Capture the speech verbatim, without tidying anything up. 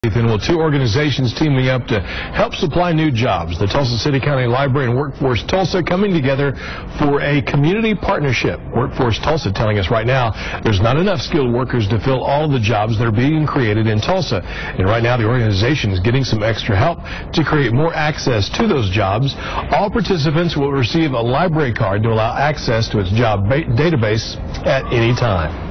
And well, two organizations teaming up to help supply new jobs. The Tulsa City-County Library and Workforce Tulsa coming together for a community partnership. Workforce Tulsa telling us right now there's not enough skilled workers to fill all the jobs that are being created in Tulsa. And right now the organization is getting some extra help to create more access to those jobs. All participants will receive a library card to allow access to its job database at any time.